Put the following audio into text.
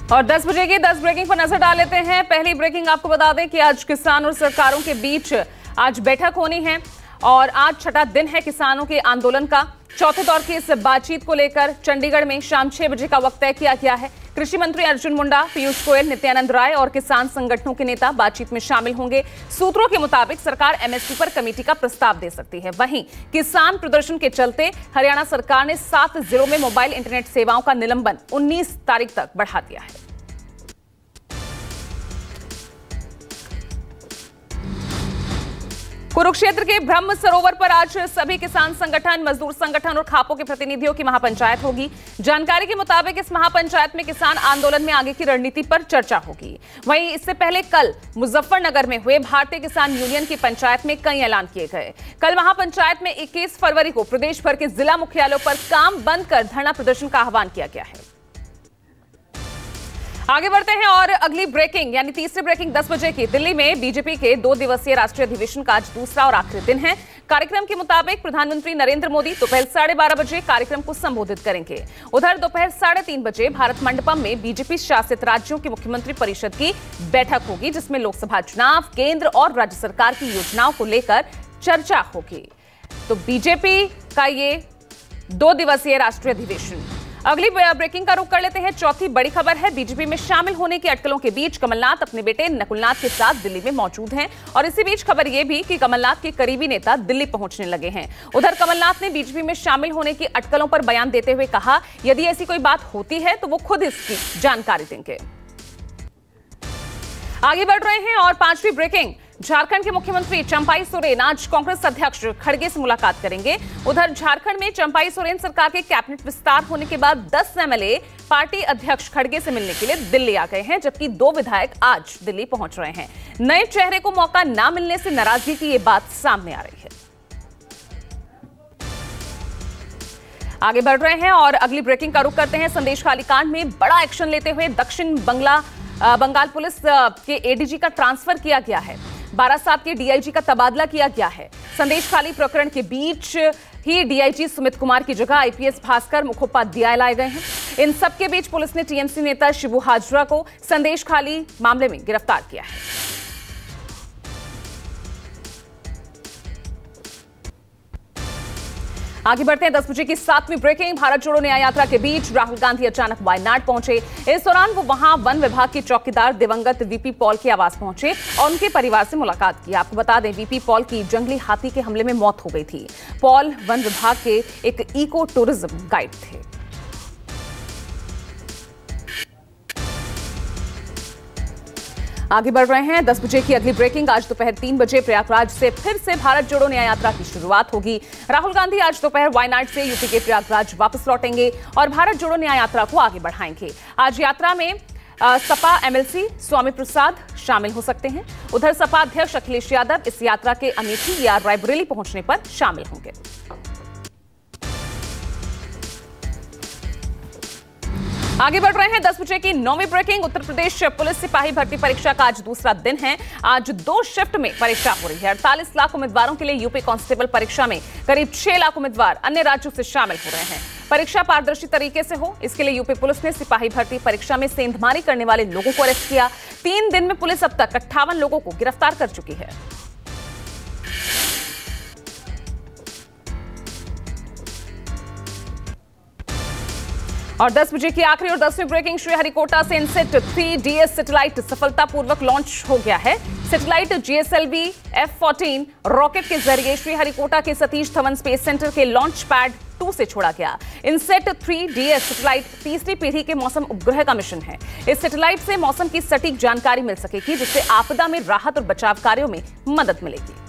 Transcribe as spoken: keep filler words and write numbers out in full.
और दस बजे की दस ब्रेकिंग पर नजर डाल लेते हैं। पहली ब्रेकिंग आपको बता दें कि आज किसान और सरकारों के बीच आज बैठक होनी है और आज छठा दिन है किसानों के आंदोलन का। चौथे दौर की इस बातचीत को लेकर चंडीगढ़ में शाम छह बजे का वक्त तय किया गया है। कृषि मंत्री अर्जुन मुंडा, पीयूष गोयल, नित्यानंद राय और किसान संगठनों के नेता बातचीत में शामिल होंगे। सूत्रों के मुताबिक सरकार एमएसपी पर कमेटी का प्रस्ताव दे सकती है। वहीं किसान प्रदर्शन के चलते हरियाणा सरकार ने सात जिलों में मोबाइल इंटरनेट सेवाओं का निलंबन उन्नीस तारीख तक बढ़ा दिया है। कुरुक्षेत्र के ब्रह्म सरोवर पर आज सभी किसान संगठन, मजदूर संगठन और खापों के प्रतिनिधियों की महापंचायत होगी। जानकारी के मुताबिक इस महापंचायत में किसान आंदोलन में आगे की रणनीति पर चर्चा होगी। वहीं इससे पहले कल मुजफ्फरनगर में हुए भारतीय किसान यूनियन की पंचायत में कई ऐलान किए गए। कल महापंचायत में इक्कीस फरवरी को प्रदेश भर के जिला मुख्यालयों पर काम बंद कर धरना प्रदर्शन का आह्वान किया गया है। आगे बढ़ते हैं और अगली ब्रेकिंग यानी तीसरी ब्रेकिंग दस बजे की। दिल्ली में बीजेपी के दो दिवसीय राष्ट्रीय अधिवेशन का आज दूसरा और आखिरी दिन है। कार्यक्रम के मुताबिक प्रधानमंत्री नरेंद्र मोदी दोपहर साढ़े बारह बजे कार्यक्रम को संबोधित करेंगे। उधर दोपहर साढ़े तीन बजे भारत मंडपम में बीजेपी शासित राज्यों की मुख्यमंत्री परिषद की बैठक होगी, जिसमें लोकसभा चुनाव, केंद्र और राज्य सरकार की योजनाओं को लेकर चर्चा होगी। तो बीजेपी का ये दो दिवसीय राष्ट्रीय अधिवेशन। अगली ब्रेकिंग का रुख कर लेते हैं। चौथी बड़ी खबर है, बीजेपी में शामिल होने की अटकलों के बीच कमलनाथ अपने बेटे नकुलनाथ के साथ दिल्ली में मौजूद हैं और इसी बीच खबर यह भी कि कमलनाथ के करीबी नेता दिल्ली पहुंचने लगे हैं। उधर कमलनाथ ने बीजेपी में शामिल होने की अटकलों पर बयान देते हुए कहा, यदि ऐसी कोई बात होती है तो वो खुद इसकी जानकारी देंगे। आगे बढ़ रहे हैं और पांचवी ब्रेकिंग, झारखंड के मुख्यमंत्री चंपाई सोरेन आज कांग्रेस अध्यक्ष खड़गे से मुलाकात करेंगे। उधर झारखंड में चंपाई सोरेन सरकार के कैबिनेट विस्तार होने के बाद दस एमएलए पार्टी अध्यक्ष खड़गे से मिलने के लिए दिल्ली आ गए हैं, जबकि दो विधायक आज दिल्ली पहुंच रहे हैं। नए चेहरे को मौका न मिलने से नाराजगी की ये बात सामने आ रही है। आगे बढ़ रहे हैं और अगली ब्रेकिंग का रुख करते हैं। संदेशखाली कांड में बड़ा एक्शन लेते हुए दक्षिण बंगला बंगाल पुलिस के एडीजी का ट्रांसफर किया गया है। बारासात के डीआईजी का तबादला किया गया है। संदेशखाली प्रकरण के बीच ही डीआईजी सुमित कुमार की जगह आईपीएस भास्कर मुखोपाध्याय लाए गए हैं। इन सबके बीच पुलिस ने टीएमसी नेता शिबू हाजरा को संदेशखाली मामले में गिरफ्तार किया है। आगे बढ़ते हैं दस बजे की सातवीं ब्रेकिंग। भारत जोड़ो न्याय यात्रा के बीच राहुल गांधी अचानक वायनाड पहुंचे। इस दौरान वो वहां वन विभाग के चौकीदार दिवंगत वीपी पॉल के आवास पहुंचे और उनके परिवार से मुलाकात की। आपको बता दें, वीपी पॉल की जंगली हाथी के हमले में मौत हो गई थी। पॉल वन विभाग के एक इको टूरिज्म गाइड थे। आगे बढ़ रहे हैं दस बजे की अगली ब्रेकिंग। आज दोपहर तीन बजे प्रयागराज से फिर से भारत जोड़ो न्याय यात्रा की शुरुआत होगी। राहुल गांधी आज दोपहर वायनाड से यूपी के प्रयागराज वापस लौटेंगे और भारत जोड़ो न्याय यात्रा को आगे बढ़ाएंगे। आज यात्रा में आ, सपा एमएलसी स्वामी प्रसाद शामिल हो सकते हैं। उधर सपा अध्यक्ष अखिलेश यादव इस यात्रा के अमेठी या रायबरेली पहुंचने पर शामिल होंगे। आगे बढ़ रहे हैं दस बजे की नौवीं ब्रेकिंग। उत्तर प्रदेश पुलिस सिपाही भर्ती परीक्षा का आज दूसरा दिन है। आज दो शिफ्ट में परीक्षा हो रही है। अड़तालीस लाख उम्मीदवारों के लिए यूपी कांस्टेबल परीक्षा में करीब छह लाख उम्मीदवार अन्य राज्यों से शामिल हो रहे हैं। परीक्षा पारदर्शी तरीके से हो, इसके लिए यूपी पुलिस ने सिपाही भर्ती परीक्षा में सेंधमारी करने वाले लोगों को अरेस्ट किया। तीन दिन में पुलिस अब तक अट्ठावन लोगों को गिरफ्तार कर चुकी है। और दस बजे की आखिरी और दसवीं ब्रेकिंग, श्रीहरिकोटा से इनसेट थ्री डीएस सैटेलाइट सफलतापूर्वक लॉन्च हो गया है। Satellite GSLV F fourteen rocket के जरिए श्रीहरिकोटा के सतीश धवन स्पेस सेंटर के लॉन्च पैड टू से छोड़ा गया। इनसेट थ्री डीएस सैटेलाइट तीसरी पीढ़ी के मौसम उपग्रह का मिशन है। इस सैटेलाइट से मौसम की सटीक जानकारी मिल सकेगी, जिससे आपदा में राहत और बचाव कार्यों में मदद मिलेगी।